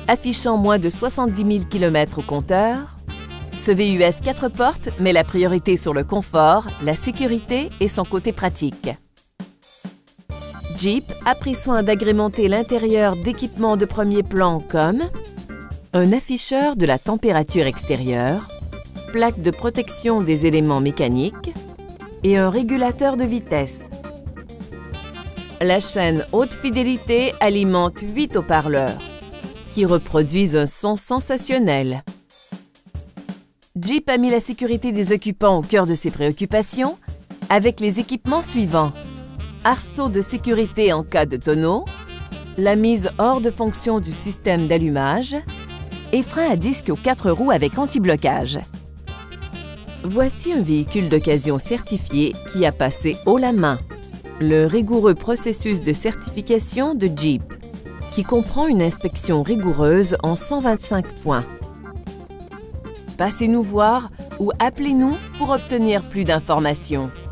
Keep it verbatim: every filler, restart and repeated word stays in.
affichant moins de soixante-dix mille kilomètres au compteur, ce V U S quatre portes met la priorité sur le confort, la sécurité et son côté pratique. Jeep a pris soin d'agrémenter l'intérieur d'équipements de premier plan comme un afficheur de la température extérieure, plaque de protection des éléments mécaniques et un régulateur de vitesse. La chaîne haute fidélité alimente huit haut-parleurs qui reproduisent un son sensationnel. Jeep a mis la sécurité des occupants au cœur de ses préoccupations avec les équipements suivants: arceau de sécurité en cas de tonneau, la mise hors de fonction du système d'allumage et frein à disque aux quatre roues avec anti-blocage. Voici un véhicule d'occasion certifié qui a passé haut la main le rigoureux processus de certification de Jeep, qui comprend une inspection rigoureuse en cent vingt-cinq points. Passez nous voir ou appelez-nous pour obtenir plus d'informations.